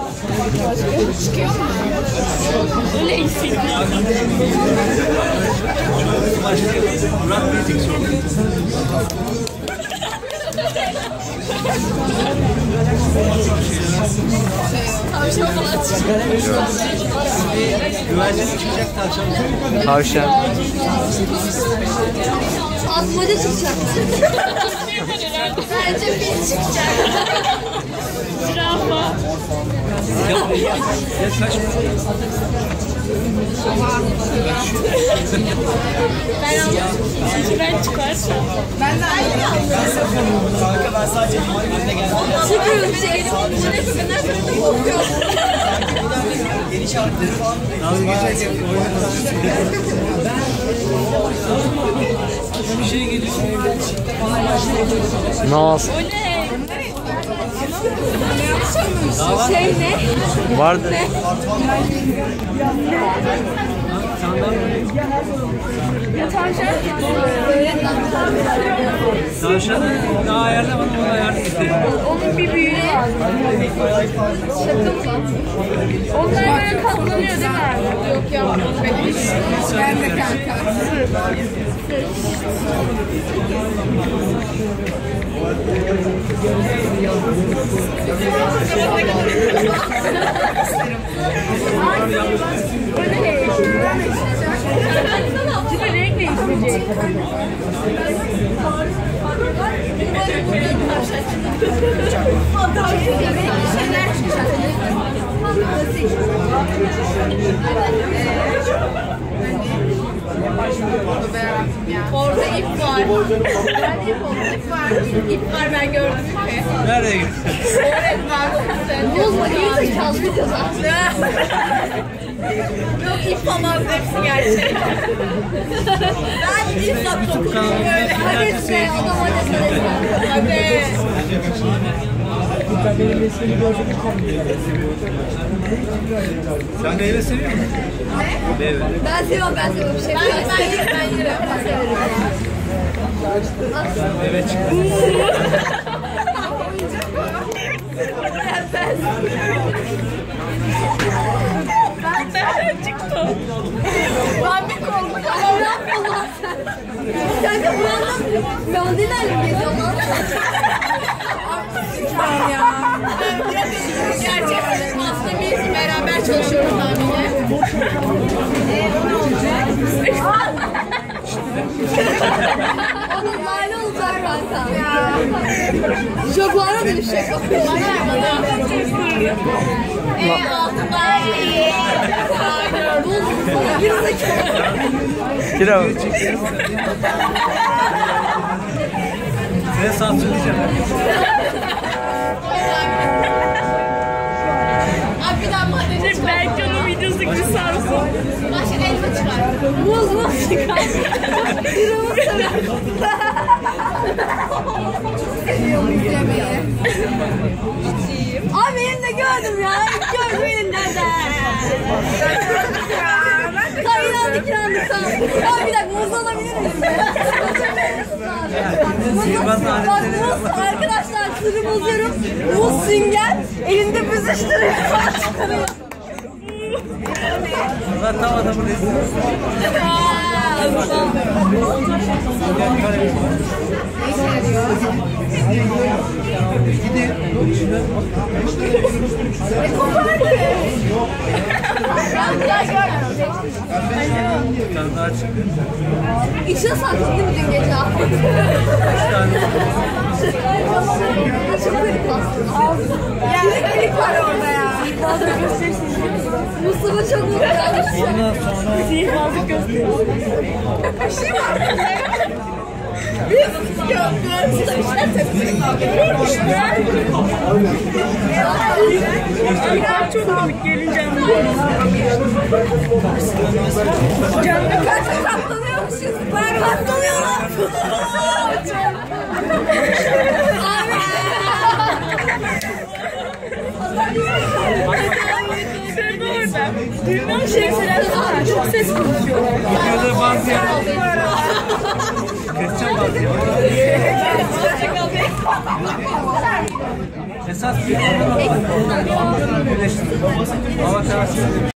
Çıkıyor mu? Öyle hissediyorum. Murat Bey'cik sordu. Tavşan falan çıkıyor. Güvercin çıkacak tavşan. Tavşan. Atmaca çıkacak. Bence fil çıkacak. Zürafa. Ya kaç Ben çıkarsam. Ben de aynı. kanka ben sadece önüne geldim. Çıkıyorum şeyini. Bu ne kadar fırında kokuyor. Yeni şarkıları falan. Dalga geçerken bir şey geliyor. Nas. O ne? Şey ne? Vardı. Ya tavşan. Tavşanı daha ayarlamadım, onu ayarladım. Onun bir büyüğü. Şaka mı? Onlar böyle katlanıyor değil mi? Yok ya. Ben de kanka. Tipe renk değişmeyecek. Orada ip var. Nerede ip oldu? İp var. İp var, ben gördüm ipi. Nereye gittin? Evet var. Bozma iyi de kaldı videoda. Yok ip falan hepsi gerçek. Ben ip sattım. Hadi be adam hadi. Benim resmini gördüm. Sen meyve seviyor musun? Ne? Meyve. Ben seviyorum bir şey. Ben yerim. Ben severim. Meyve çıktı. Ben çıktı. Ben bir korktum. Ne yapıyorsun lan sen? Kanka bu yandan blondilerle mi geziyorsun lan? Tamam ya. Gerçekten aslında biz beraber çalışıyoruz tahmini. Ne olacak? Onun lale olacak kanka. Jaguar'a dönüşecek. Altından iyi. Kira. Size sansürleyeceğim. Abi bir daha madem belki onun videosu gibi sarsın. Başka elma çıkar. Muz mu çıkar? Bir muz çıkar. Seviyorum izlemeyi. Abi benim de gördüm ya. Gördüm elinden de. Tamam inandık tamam. Abi bir dakika muz alabilir miyim? Bak muz arkadaşlar sürü bozuyorum. Muz sünger elinde büzüştürüyor. Çıkarıyor. Ulan tam adamı rezil. Sen daha çıktı. İçine sakladın dün gece. Çok garip aslında. Ya klik var orada ya. Mustafa çok mutlu olmuş. Ondan sonra Sihirbazlık gösteriyor. Bir şey var. Çok komik gelin canlı. Canlı kaçta katlanıyormuşuz. Ben katlanıyorlar. Sen de orada. Duyulan şey çok ses konuşuyorlar. videoda bazı keseceğim bazı Esas bir birleştirdim. Hava terası.